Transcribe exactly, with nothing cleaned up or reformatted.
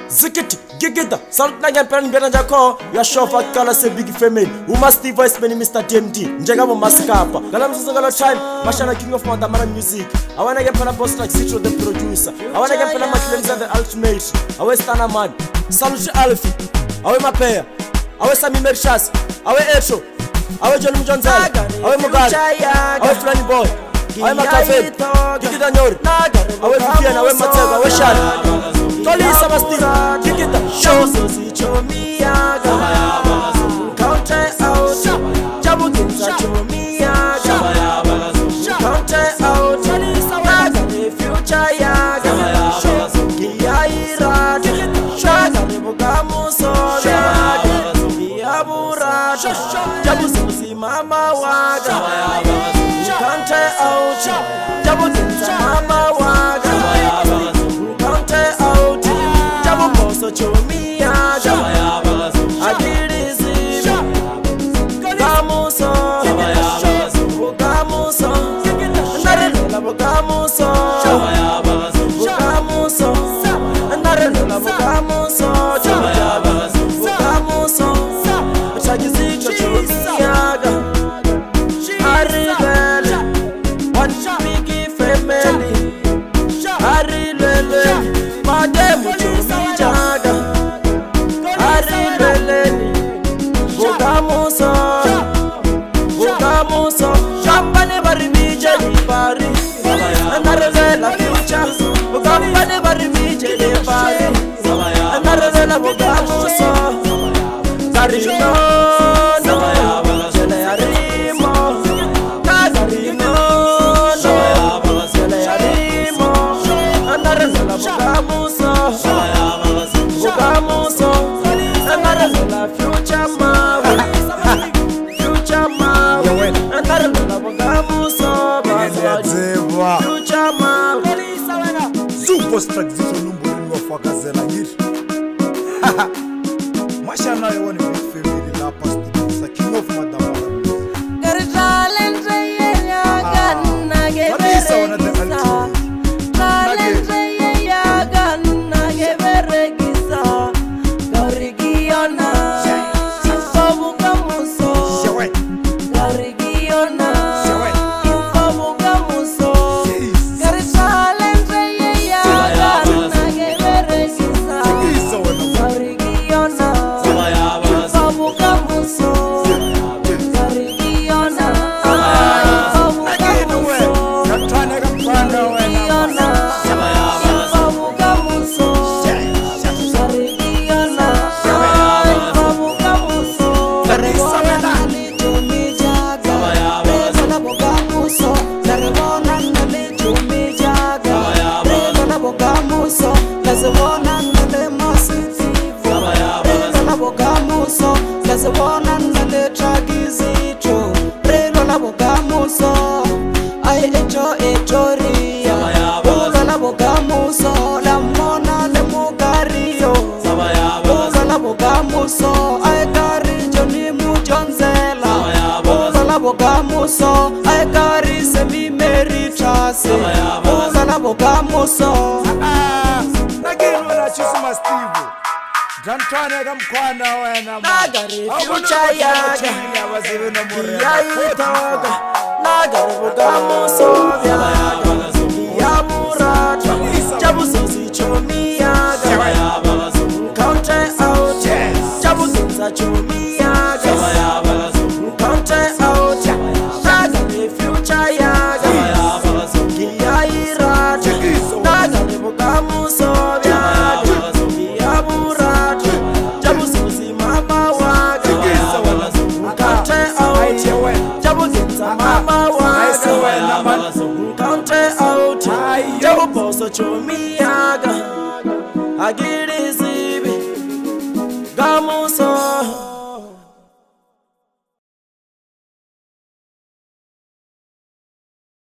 Zikiti, gigida, salt na yan pen bena jako. Ya shofa kala se big female. We must voice many Mister D M D. Njega mo maskapa. Gala mzuzo gala time. Mashana king of Mandamara music. I wanna get pena boss like Citro the producer. I wanna get pena Maclems and the ultimate. I was Stana man. Salushi Alfi. I was Mapea. I was Sami Mershas. I was Echo. I was John Johnson. I was Mogari. I was Flanny Boy. I was Makafe. Gigida Nyori. I was Vivian. I was Mateo. I was Shari. Toli Samasti, kick it up, show so see show me aga. Counter out, Jabu Ginza show me aga. Counter out, Naga the future yaga. Kiyaira, Shaga the Bogamu so yaga. Yabura, Jabu so see Mama waga. Counter out, Jabu Ginza Mama waga. So show me a job. I did it easy. Gamuso, Gamuso, Narela, Gamuso, Gamuso, Narela, Gamuso, Gamuso, Chagizi, Chochiaga. I really want to be family. I really, my demo. Company bari bije ni bari, anarela future. Company bari bije ni bari, anarela bogamuso. Karino, no, jele arimo. Karino, no, jele arimo. Anarela bogamuso, bogamuso. Anarela future ma. Super zizo numburi wafakazela ngiri. Mashana yewani big family la pasti sa king of Mandamara. Garjalente yaga nageberesa. Garjalente yaga nageberesa. Gorigiona. Infobuka muso. Gorigiona. Infobuka muso. Garjalente I enjoy Etoria. Oga la bogamuso, la mona le mugario. Oga la bogamuso, I carry Johnny Mujonzela. Oga la bogamuso, I carry Semi Meritas. Oga la bogamuso. Nageno na chisuma Steve. Jantwana kamkwana wena Nagari future yaga. Yaitoga. Nagari bogamuso yaga. Yabura, Jabu so si chomi yaga. Counter out, Jabu ginza chomi yaga. Counter out, Nagari future yaga. Kiyaira, Nagari bogamuso yaga. Yabura, Jabu so si mama waga. Counter out, Jabu ginza mama waga. Counter out, Jabu boso chomi yaga. I get it, Gamuso.